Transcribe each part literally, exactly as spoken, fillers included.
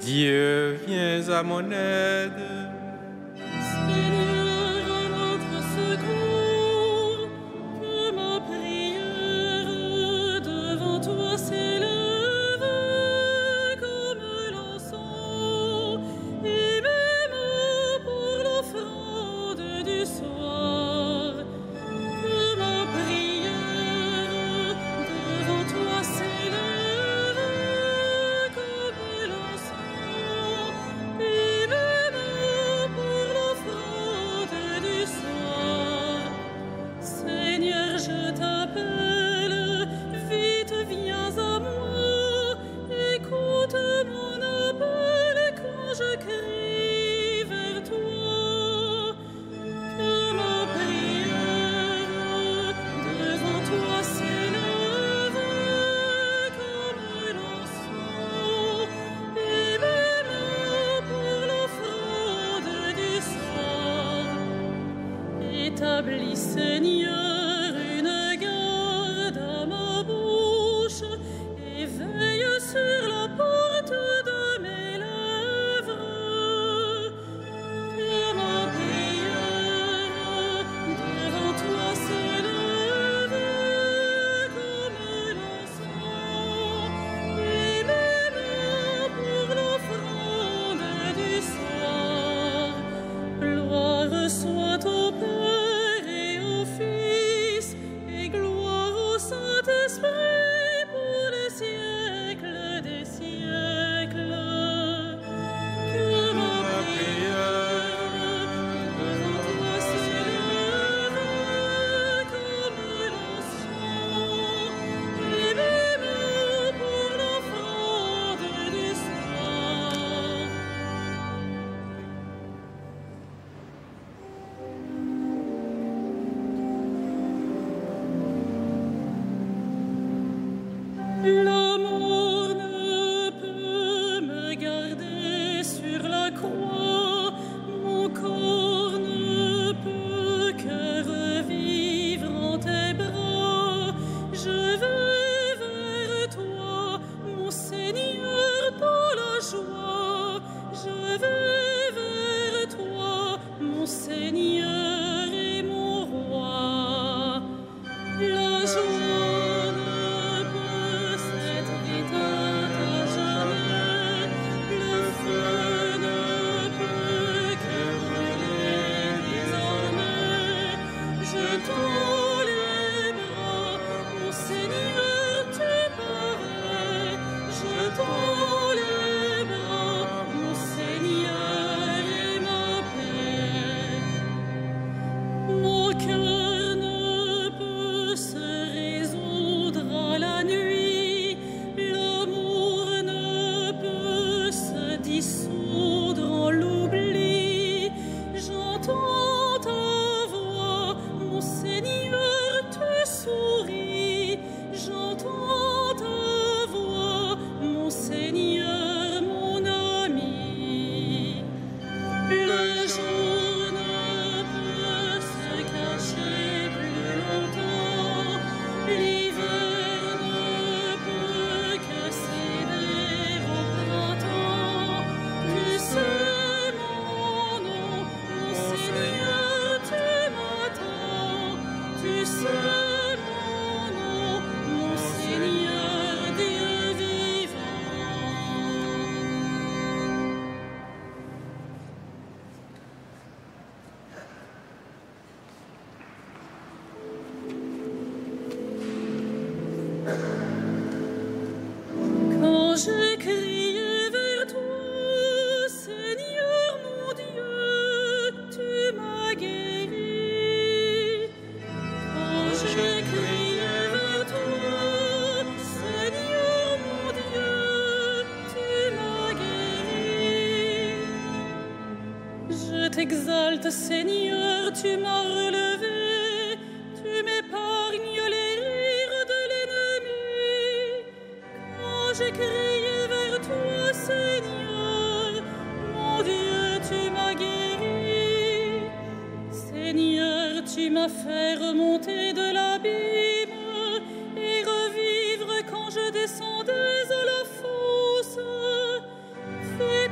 Dieu, viens à mon aide. Seigneur, à notre secours, que ma prière devant toi s'élève comme l'encens, et même pour l'offrande du soir. Que ma prière devant toi s'élève comme l'encens, et même pour l'offrande du soir. Seigneur, je t'appelle, vite viens à moi, écoute mon appel quand je crie vers toi. Que ma prière devant toi s'élève comme l'encens, et même pour l'offrande du soir. Établis, Seigneur, une garde à ma bouche, et veille sur la porte de mes lèvres. Que ma prière devant toi s'élève comme l'encens, et même pour l'offrande du soir. Gloire soit au Père et au Fils, et gloire au Saint-Esprit pour les siècles des siècles. Que ma prière devant toi s'élève comme l'encens, et même pour l'offrande du soir. L'amour ne peut me garder sur la croix, mon corps ne peut que revivre en tes bras. Je vais vers toi, mon Seigneur, dans la joie. Je vais vers toi, mon Seigneur et mon roi. La joie ne peut s'être éteinte à jamais, le feu ne peut que brûler désormais. Je tends les bras, mon Seigneur, tu parais. Je tends les bras, mon Seigneur, et ma paix. Mon cœur ne peut se résoudre à la nuit, l'amour ne peut se dissoudre en l'oubli. J'entends ta voix, mon Seigneur, tu souris. J'entends ta voix, mon Seigneur, mon ami. Le jour ne peut se cacher plus longtemps, l'hiver ne peut que céder au printemps. Tu sais mon nom, mon Seigneur, tu m'attends. Tu sais mon nom, mon Seigneur, Dieu vivant. Quand j'ai crié vers toi, Seigneur mon Dieu, tu m'as guéri. Quand j'ai crié vers toi, Seigneur mon Dieu, tu m'as guéri. Je t'exalte, Seigneur, tu m'as relevé, tu m'épargnes les rires de l'ennemi. Quand j'ai crié vers toi, Seigneur, mon Dieu, tu m'as guéri. Seigneur, tu m'as fait remonter de l'abîme et revivre quand je descendais à la fosse. Fais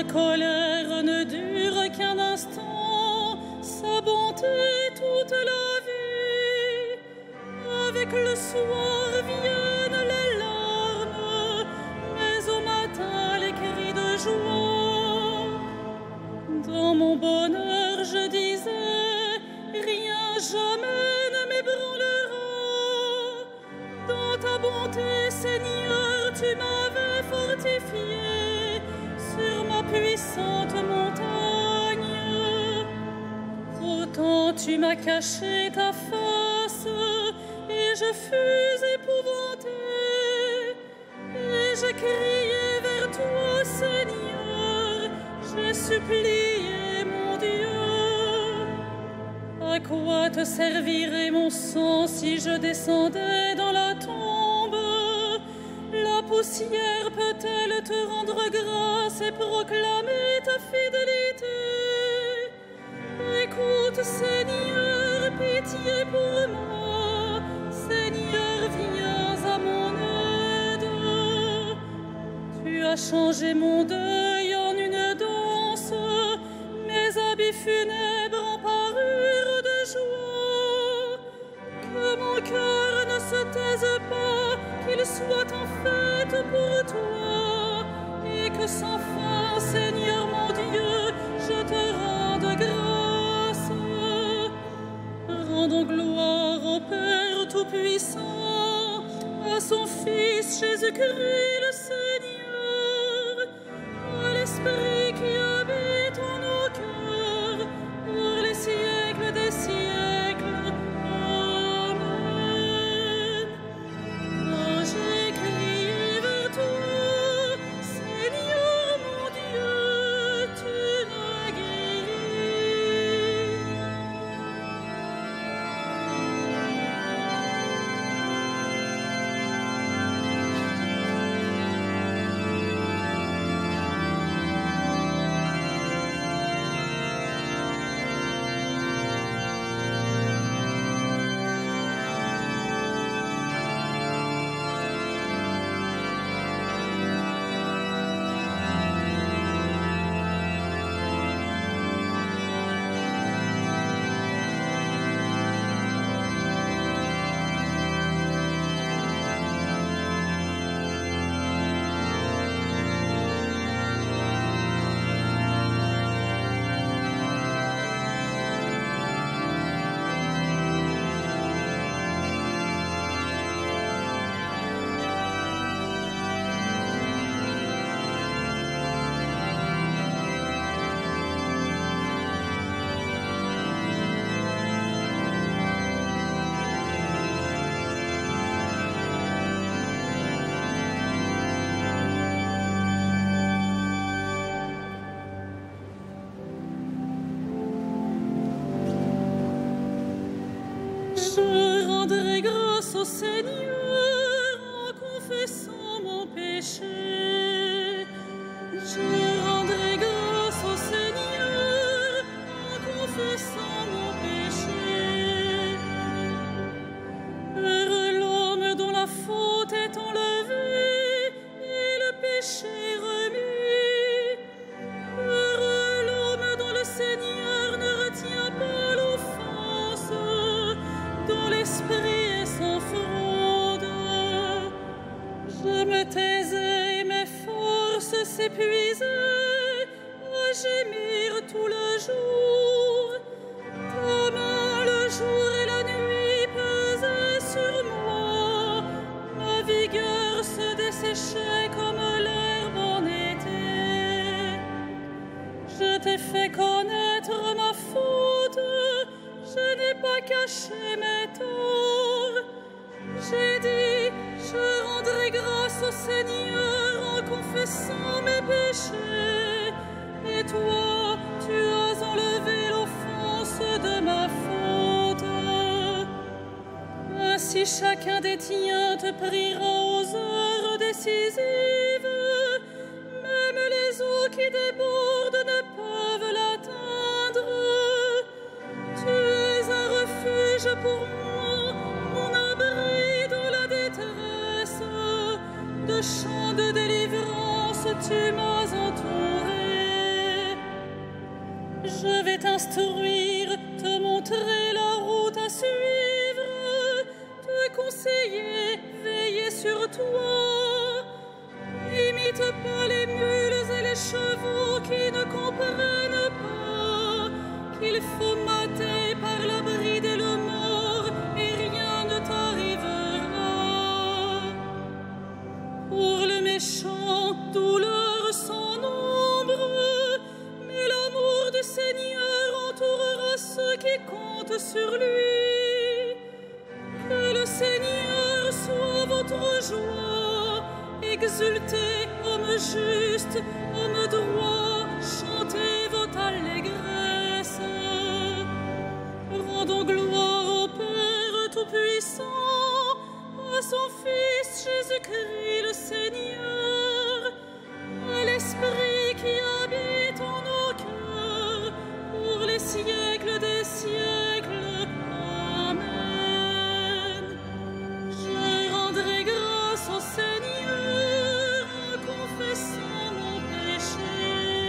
Sa colère ne dure qu'un instant, sa bonté toute la vie. Avec le soir viennent les larmes, mais au matin les cris de joie. Dans mon bonheur je disais, rien jamais ne m'ébranlera. Dans ta bonté, Seigneur, tu m'avais fortifié sur ma puissante montagne. Pourtant tu m'as caché ta face, et je fus épouvantée. Et j'ai crié vers toi, Seigneur, j'ai supplié mon Dieu. À quoi te servirait mon sang si je descendais dans la tombe? La poussière peut-elle te rendre grâce et proclamer ta fidélité? Écoute, Seigneur, pitié pour moi. Seigneur, viens à mon aide. Tu as changé mon deuil en une danse, mes habits funèbres en parure de joie. Que mon cœur ne se taise pas, qu'il soit en fête pour toi, et que sans fin, Seigneur mon Dieu, je te rende grâce. Rendons gloire au Père Tout-Puissant, à son Fils Jésus-Christ le Seigneur, à l'Esprit qui habite en nos cœurs, pour les siècles des siècles. Amen. Quand j'ai crié vers toi, Seigneur mon Dieu, tu m'as guéri. Je rendrai grâce au Seigneur en confessant mon péché. Je rendrai grâce au Seigneur en confessant mon péché. Heureux l'homme dont la faute est enlevée et le péché remis. Heureux l'homme dont le Seigneur ne retient pas l'offense, dont l'esprit est sans fraude. Je me taisais et mes forces s'épuisaient à gémir tout le jour. Ta main le jour et la nuit pesaient sur moi. Ma vigueur se desséchait comme l'herbe en été. Je t'ai fait connaître ma faute, je n'ai pas caché mes torts. J'ai dit, je rendrai grâce au Seigneur en confessant mes péchés. Et toi, tu as enlevé l'offense de ma faute. Ainsi chacun des tiens te priera aux heures décisives. Même les eaux qui débordent ne peuvent l'atteindre. Tu es un refuge pour moi, mon abri dans la détresse. De chants de délivrance, tu m'as entouré. sur lui. Que le Seigneur soit votre joie. Exultez, homme juste, homme droit, chantez votre allégresse. Rendons gloire au Père Tout-Puissant, à son Fils Jésus-Christ le Seigneur, à l'Esprit qui habite en nos cœurs, pour les siècles des siècles. Amen. Je rendrai grâce au Seigneur en confessant mon péché.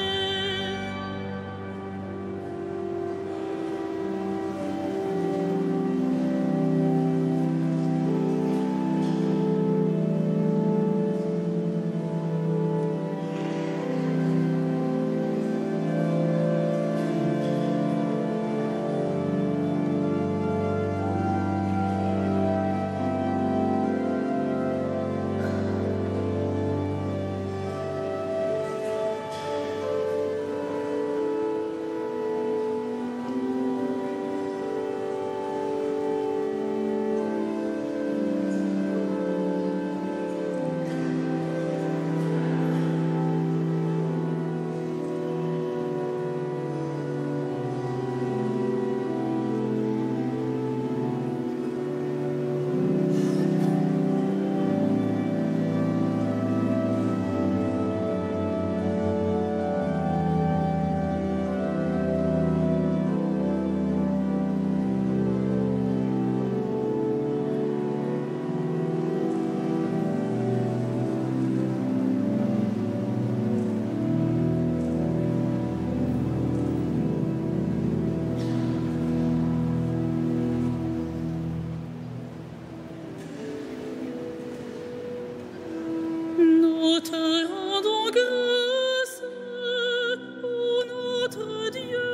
Nous te rendons grâce, ô notre Dieu.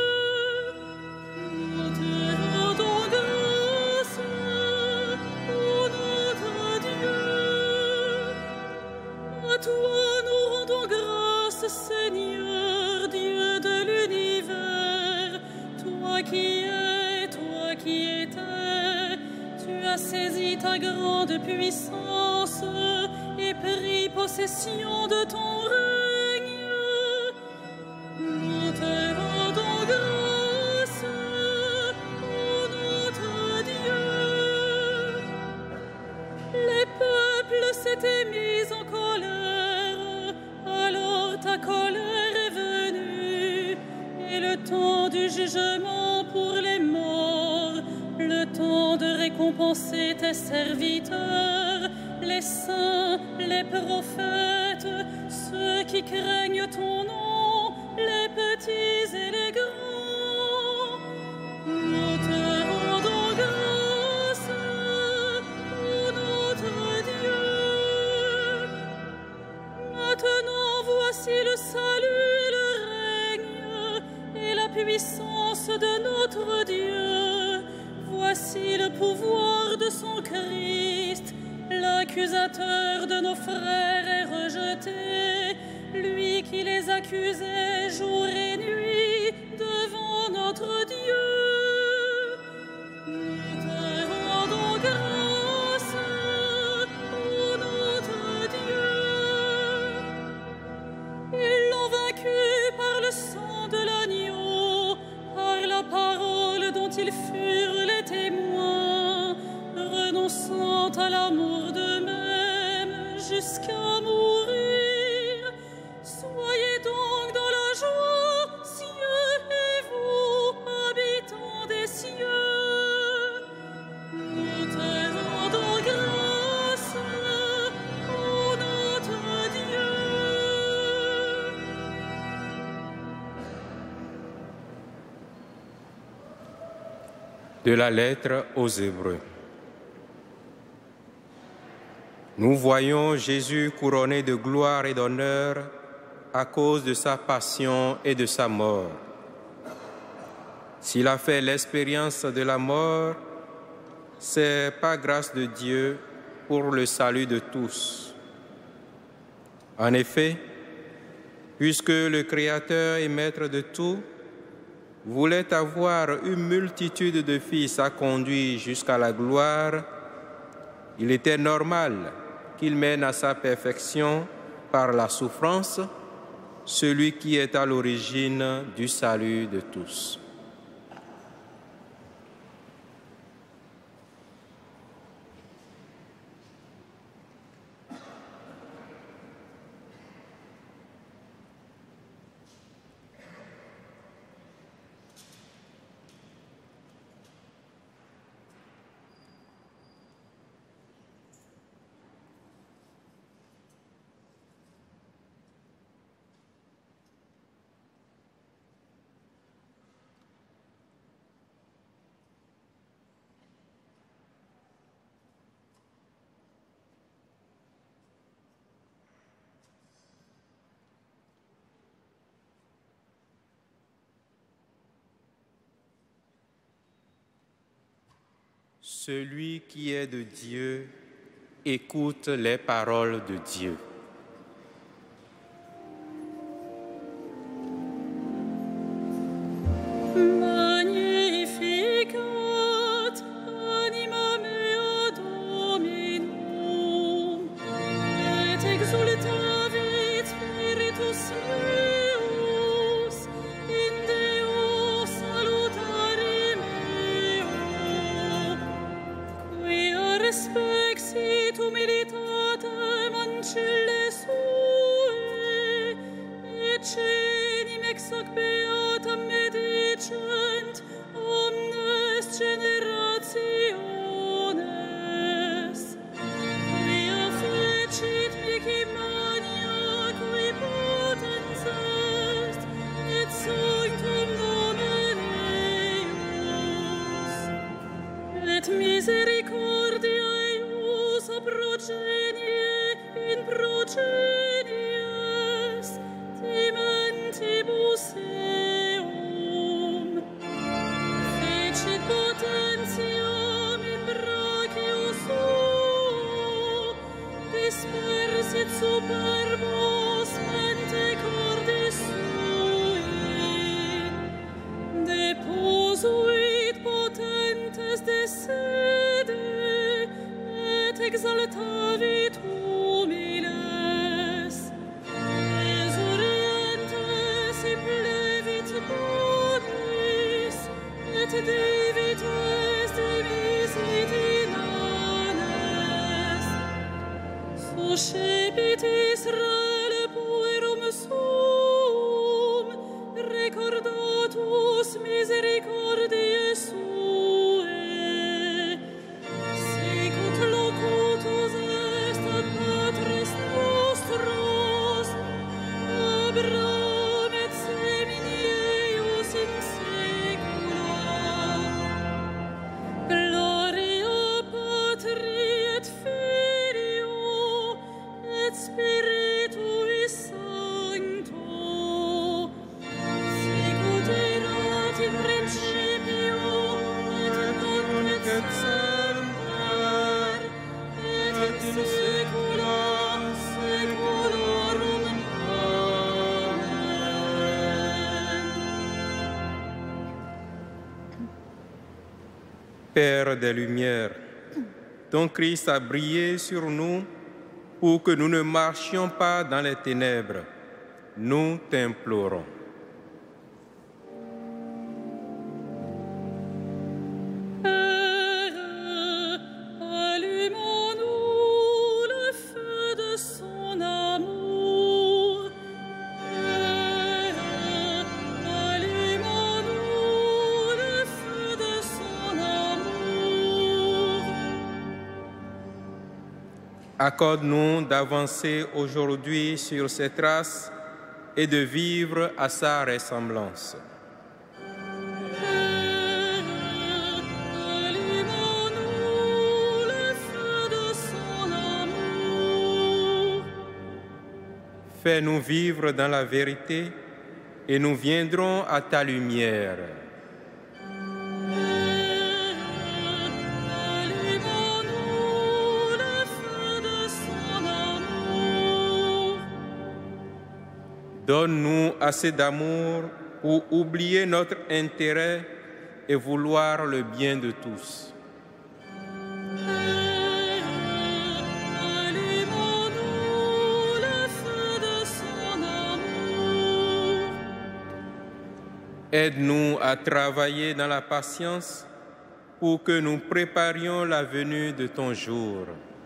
Nous te rendons grâce, ô notre Dieu. À toi nous rendons grâce, Seigneur, Dieu de l'univers. Toi qui es, toi qui étais, tu as saisi ta grande puissance et pris possession de ton règne. Nous te rendons grâce, ô notre Dieu. Les peuples s'étaient mis en colère, alors ta colère est venue, et le temps du jugement pour les morts, le temps de récompenser tes serviteurs, les saints, les prophètes, ceux qui craignent ton nom, les petits et les grands. Nous te rendons grâce, ô notre Dieu. Maintenant voici le salut, le règne et la puissance de notre Dieu. Voici le pouvoir de son Christ. L'accusateur de nos frères est rejeté, lui qui les accusait jour et nuit devant notre Dieu. Nous te rendons grâce, ô notre Dieu. Ils l'ont vaincu par le sang de l'agneau, par la parole dont ils furent les témoins, renonçant à l'amour d'eux-mêmes jusqu'à mourir. Soyez donc dans la joie, cieux et vous, habitants des cieux. Nous te rendons grâce, ô notre Dieu. De la lettre aux Hébreux. Nous voyons Jésus couronné de gloire et d'honneur à cause de sa passion et de sa mort. S'il a fait l'expérience de la mort, c'est par grâce de Dieu pour le salut de tous. En effet, puisque le Créateur est maître de tout, voulait avoir une multitude de fils à conduire jusqu'à la gloire, il était normal qu'il mène à sa perfection par la souffrance celui qui est à l'origine du salut de tous. Celui qui est de Dieu écoute les paroles de Dieu. Père des Lumières, ton Christ a brillé sur nous pour que nous ne marchions pas dans les ténèbres. Nous t'implorons. Accorde-nous d'avancer aujourd'hui sur ses traces et de vivre à sa ressemblance. Fais-nous vivre dans la vérité et nous viendrons à ta lumière. Donne-nous assez d'amour pour oublier notre intérêt et vouloir le bien de tous. Aide-nous à travailler dans la patience pour que nous préparions la venue de ton jour.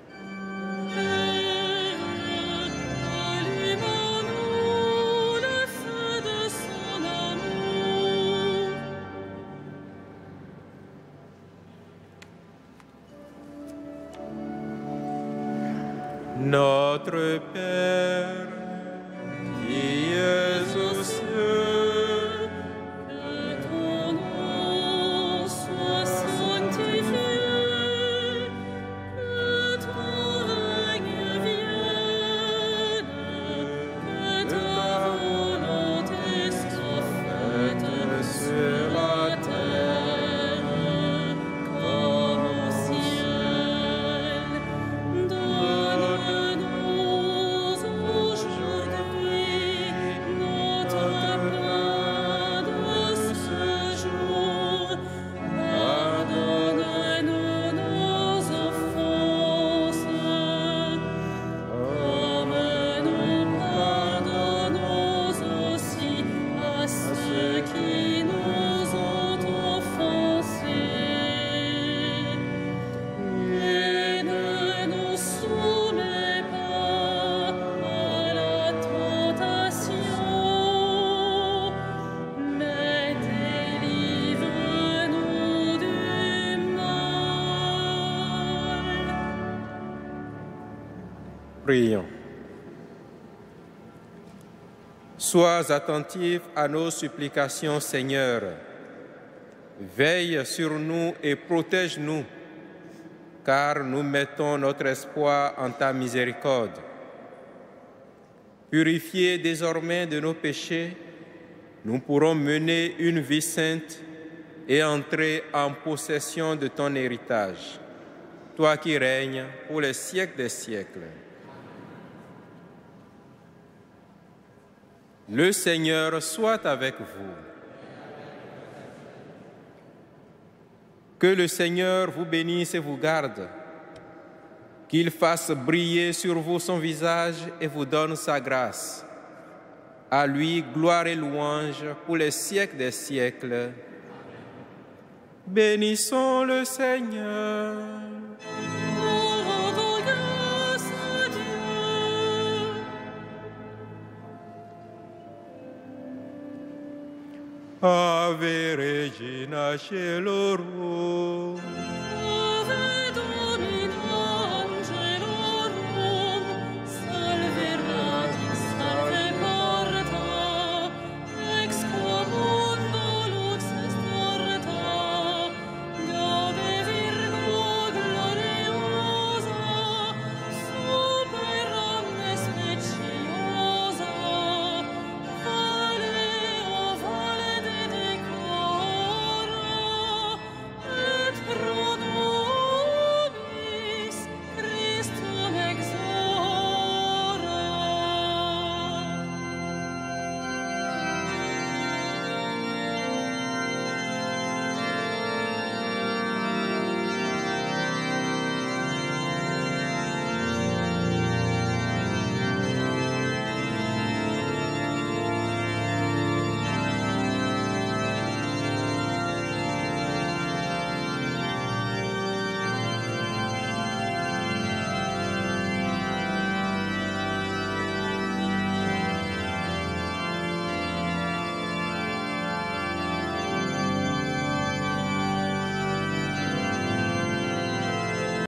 Notre Père, qui es aux cieux, que ton nom soit sanctifié, que ton règne vienne, que ta volonté soit faite sur la terre comme au ciel. Donne-nous aujourd'hui notre pain de ce jour. Pardonne-nous nos offenses, comme nous pardonnons aussi à ceux qui nous ont offensés. Et ne nous soumets pas à la tentation, mais délivre-nous du mal. Prions. Sois attentif à nos supplications, Seigneur. Veille sur nous et protège-nous, car nous mettons notre espoir en ta miséricorde. Purifiés désormais de nos péchés, nous pourrons mener une vie sainte et entrer en possession de ton héritage, toi qui règnes pour les siècles des siècles. Le Seigneur soit avec vous. Que le Seigneur vous bénisse et vous garde, qu'il fasse briller sur vous son visage et vous donne sa grâce. À lui, gloire et louange pour les siècles des siècles. Bénissons le Seigneur. Rendons grâce à Dieu. Ave Regina Caelorum.